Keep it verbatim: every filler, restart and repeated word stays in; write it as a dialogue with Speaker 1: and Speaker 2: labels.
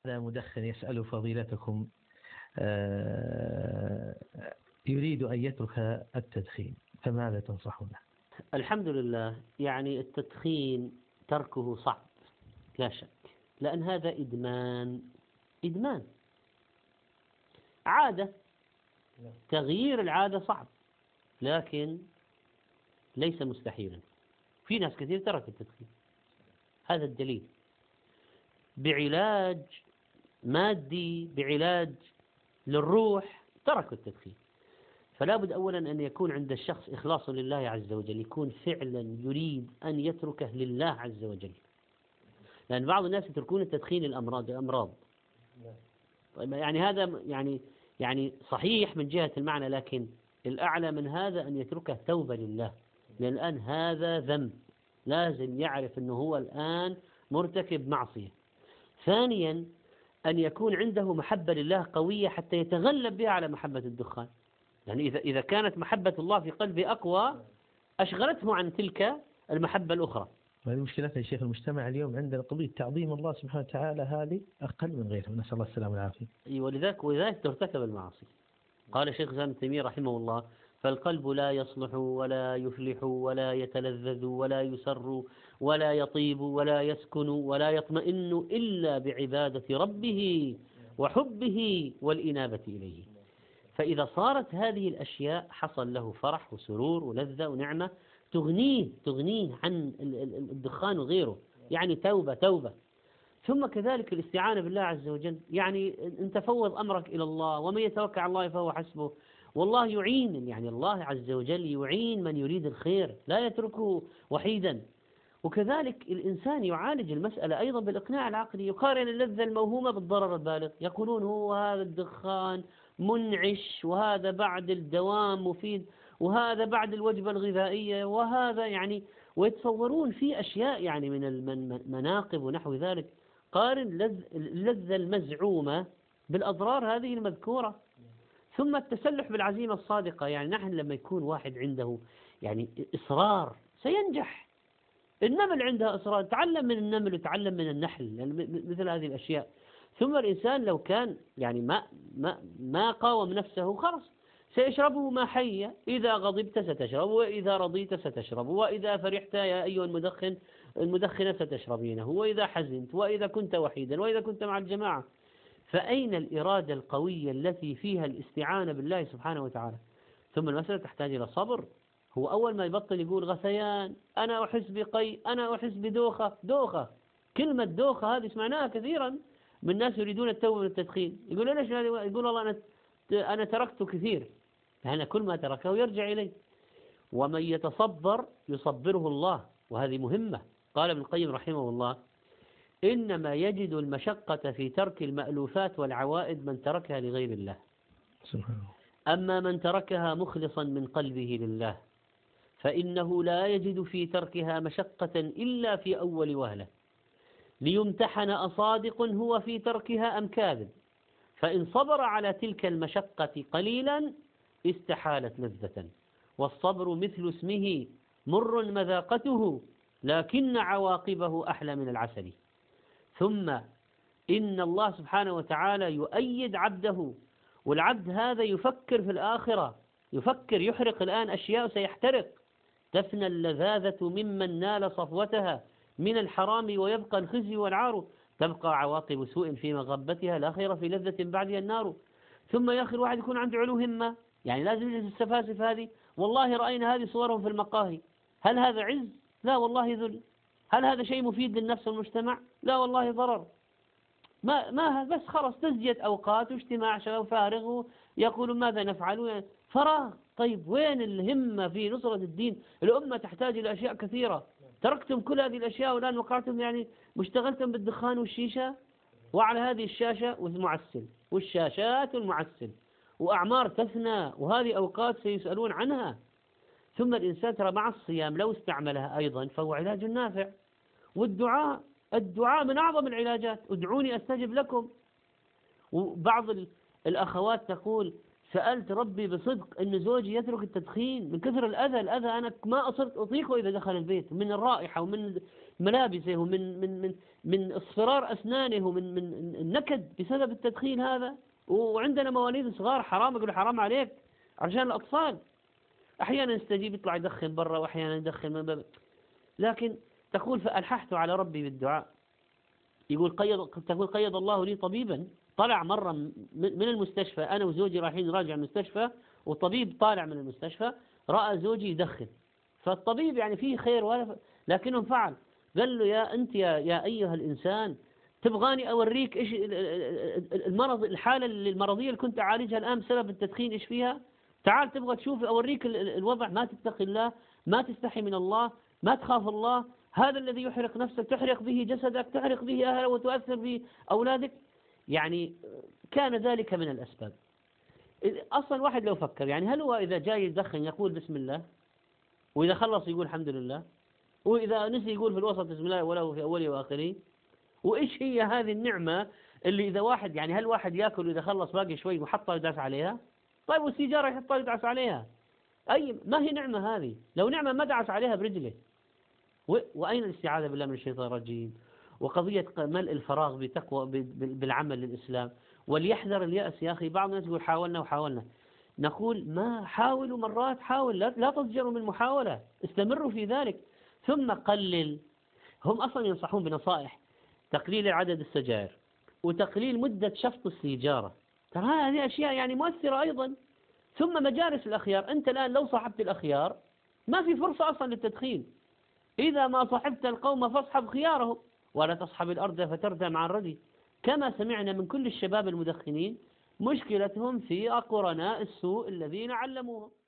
Speaker 1: هذا مدخن يسأل فضيلتكم يريد أن يترك التدخين، فماذا تنصحونه؟
Speaker 2: الحمد لله. يعني التدخين تركه صعب لا شك، لأن هذا إدمان إدمان عادة. تغيير العادة صعب لكن ليس مستحيلا. في ناس كثير ترك التدخين، هذا الدليل بعلاج مادي، بعلاج للروح تركوا التدخين. فلا بد أولا أن يكون عند الشخص إخلاص لله عز وجل، يكون فعلا يريد أن يتركه لله عز وجل. لأن بعض الناس يتركون التدخين الأمراض أمراض طيب يعني هذا يعني يعني صحيح من جهة المعنى، لكن الأعلى من هذا أن يتركه توبة لله، لأن الآن هذا ذنب، لازم يعرف أنه هو الآن مرتكب معصية. ثانيا أن يكون عنده محبة لله قوية حتى يتغلب بها على محبة الدخان. يعني إذا إذا كانت محبة الله في قلبه أقوى أشغلته عن تلك المحبة الأخرى.
Speaker 1: هذه مشكلتنا يا شيخ، المجتمع اليوم عندنا قضية تعظيم الله سبحانه وتعالى هذه أقل من غيره، نسأل الله السلامة والعافية.
Speaker 2: ولذلك ولذلك ترتكب المعاصي. قال شيخ ابن تيمية رحمه الله: فالقلب لا يصلح ولا يفلح ولا يتلذذ ولا يسر ولا يطيب ولا يسكن ولا يطمئن إلا بعبادة ربه وحبه والإنابة إليه. فإذا صارت هذه الأشياء حصل له فرح وسرور ولذة ونعمة تغنيه تغنيه عن الدخان وغيره. يعني توبة توبة. ثم كذلك الاستعانة بالله عز وجل، يعني أن تفوض أمرك إلى الله، ومن يتوكل على الله فهو حسبه. والله يعين، يعني الله عز وجل يعين من يريد الخير، لا يتركه وحيدا. وكذلك الإنسان يعالج المسألة أيضا بالإقناع العقلي، يقارن اللذة الموهومة بالضرر البالغ. يقولون هو هذا الدخان منعش، وهذا بعد الدوام مفيد، وهذا بعد الوجبة الغذائية، وهذا يعني، ويتصورون في أشياء يعني من المناقب ونحو ذلك. قارن اللذة المزعومة بالأضرار هذه المذكورة. ثم التسلح بالعزيمة الصادقة. يعني نحن لما يكون واحد عنده يعني إصرار سينجح. النمل عندها إصرار، تعلم من النمل وتعلم من النحل، يعني مثل هذه الأشياء. ثم الإنسان لو كان يعني ما ما ما قاوم نفسه خلاص سيشربه ما حي. إذا غضبت ستشرب، وإذا رضيت ستشرب، وإذا فرحت يا أيها المدخن المدخنة ستشربينه، وإذا حزنت، وإذا كنت وحيدا، وإذا كنت مع الجماعة. فأين الإرادة القوية التي فيها الاستعانة بالله سبحانه وتعالى؟ ثم المسألة تحتاج إلى صبر. هو أول ما يبطل يقول غثيان، أنا أحس بقي، أنا أحس بدوخة. دوخة، كلمة دوخة هذه سمعناها كثيرا من الناس يريدون التوبة من التدخين. يقول ليش؟ يقول والله أنا أنا تركته كثير. يعني كل ما تركه يرجع إليه. ومن يتصبر يصبره الله، وهذه مهمة. قال ابن القيم رحمه الله: إنما يجد المشقة في ترك المألوفات والعوائد من تركها لغير الله، أما من تركها مخلصا من قلبه لله فإنه لا يجد في تركها مشقة إلا في أول وهلة، ليمتحن أصادق هو في تركها أم كاذب. فإن صبر على تلك المشقة قليلا استحالت لذة. والصبر مثل اسمه مر مذاقته، لكن عواقبه أحلى من العسل. ثم إن الله سبحانه وتعالى يؤيد عبده، والعبد هذا يفكر في الآخرة، يفكر يحرق الآن أشياء سيحترق. تفنى اللذاذة ممن نال صفوتها من الحرام، ويبقى الخزي والعار. تبقى عواقب سوء في مغبتها، لا خير في لذة بعدها النار. ثم يا أخي الواحد يكون عنده علو همة، يعني لازم يجلس السفاسف هذه. والله رأينا هذه صورهم في المقاهي، هل هذا عز؟ لا والله ذل. هل هذا شيء مفيد للنفس والمجتمع؟ لا والله ضرر. ما ما بس خلاص تزجية أوقات واجتماع شباب فارغ، يقولون ماذا نفعل؟ فراغ. طيب وين الهمة في نصرة الدين؟ الأمة تحتاج إلى أشياء كثيرة. تركتم كل هذه الأشياء والآن وقعتم يعني مشتغلتم بالدخان والشيشة، وعلى هذه الشاشة والمعسل والشاشات والمعسل، وأعمار تفنى، وهذه أوقات سيسألون عنها. ثم الإنسان ترى مع الصيام لو استعملها أيضا فهو علاج نافع. والدعاء، الدعاء من أعظم العلاجات. ادعوني أستجب لكم. وبعض الأخوات تقول سألت ربي بصدق أن زوجي يترك التدخين من كثر الأذى الأذى أنا ما أصرت أطيقه إذا دخل البيت من الرائحة ومن ملابسه ومن من من من اصفرار أسنانه ومن من النكد بسبب التدخين هذا. وعندنا مواليد صغار حرام، أقول حرام عليك عشان الأطفال. أحيانا يستجيب يطلع يدخن برا وأحيانا يدخن من باب. لكن تقول فألححت على ربي بالدعاء. يقول قيض تقول قيض الله لي طبيبا طلع مرة من المستشفى، أنا وزوجي رايحين نراجع المستشفى والطبيب طالع من المستشفى رأى زوجي يدخن. فالطبيب يعني فيه خير ولا ف... لكنه فعل قال له يا أنت يا, يا أيها الإنسان تبغاني أوريك إيش المرض الحالة المرضية اللي كنت أعالجها الآن بسبب التدخين إيش فيها؟ تعال تبغى تشوف أوريك الوضع. ما تتقي الله، ما تستحي من الله، ما تخاف الله. هذا الذي يحرق نفسك تحرق به جسدك، تحرق به أهلك وتؤثر به أولادك. يعني كان ذلك من الأسباب. أصلا واحد لو فكر يعني هل هو إذا جاي يدخن يقول بسم الله، وإذا خلص يقول الحمد لله، وإذا نسي يقول في الوسط بسم الله وله في أوله وآخره؟ وإيش هي هذه النعمة اللي إذا واحد يعني هل واحد يأكل وإذا خلص باقي شوي وحطها يدعس عليها؟ طيب والسيجارة يحطها يدعس عليها؟ أي ما هي نعمة هذه؟ لو نعمة ما دعس عليها برجله. وأين الاستعاذة بالله من الشيطان الرجيم؟ وقضية ملء الفراغ بتقوى بالعمل للإسلام. وليحذر اليأس يا أخي. بعض الناس يقول حاولنا وحاولنا. نقول ما حاولوا مرات، حاول لا, لا تضجروا من محاولة، استمروا في ذلك ثم قلل. هم أصلا ينصحون بنصائح تقليل عدد السجائر وتقليل مدة شفط السيجارة. ترى هذه أشياء يعني مؤثرة أيضا. ثم مجالس الأخيار. أنت الآن لو صاحبت الأخيار ما في فرصة أصلا للتدخين. إذا ما صاحبت القوم فاصحب خيارهم ولا تصحب الأرض فتردى مع الردي. كما سمعنا من كل الشباب المدخنين مشكلتهم في أقرناء السوء الذين علموهم.